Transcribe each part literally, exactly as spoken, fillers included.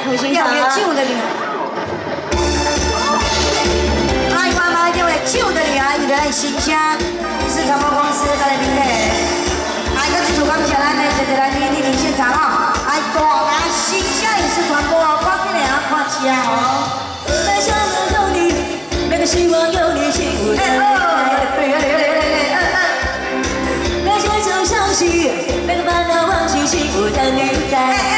很欣赏啊。 旧的女孩，爱妈妈因为旧的女孩，你的爱新家是传播公司在那边的。爱个主感谢咱的谢谢咱的莅临现场哦。爱大家新家也是传播，光给两看起来哦。 在想有你，每个希望有你幸福的女孩。每个就相信，每个烦恼忘记幸福的女孩。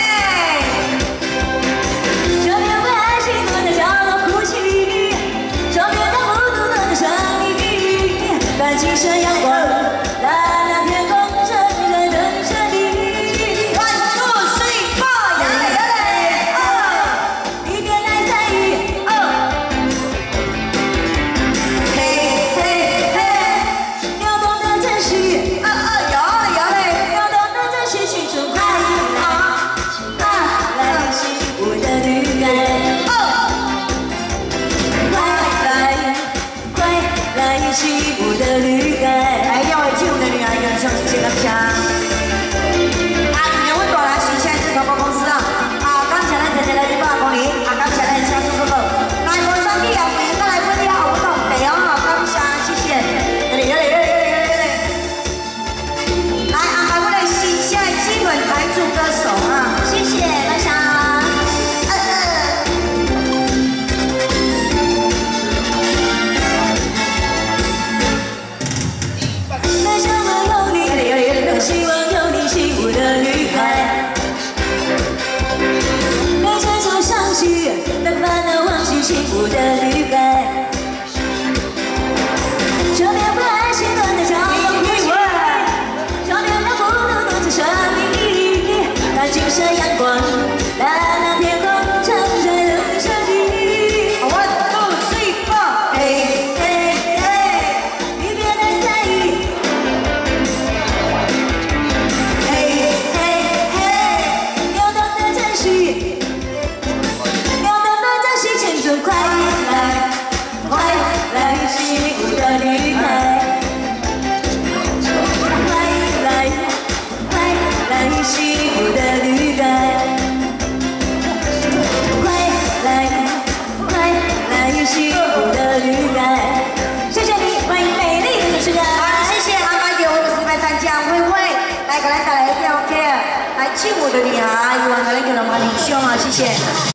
金色阳光，蓝蓝天空，正在等着你。 One two three four， 来来来，哦， 你别太在意，哦， 嘿嘿嘿， 要懂得珍惜， 哦哦，有了有了， 要懂得珍惜青春快乐，啊，来幸福的女孩， 哦， 快来快来幸福的女孩。 哎，要会旧的女孩，有请谢谢感谢。啊，两位大人是现在是传播公司啊，啊，感谢咱谢谢来一百公里，啊，感谢咱车主哥哥，来无双必要，欢迎再来分了好不同地哦，感谢谢谢。来来来来来来，来安排我们新下的基本台柱歌手啊， 谢谢大家。 希望有你幸福的女孩，每天就相信，能烦恼忘记幸福的女孩，就别不爱心断的脚步，就别让孤独独自生命，那金色阳光，蓝蓝天空，常在等着你。 One two three four， 嘿嘿嘿， 你别太在意。 快来，快来幸福的女孩！快来，快来幸福的女孩！快来，快来幸福的女孩！谢谢你，欢迎美丽的主持人。 好，谢谢阿妈给我们示范参加会会，来给咱带来一条歌，来幸福的女孩，希望咱能给咱们领袖啊，谢谢。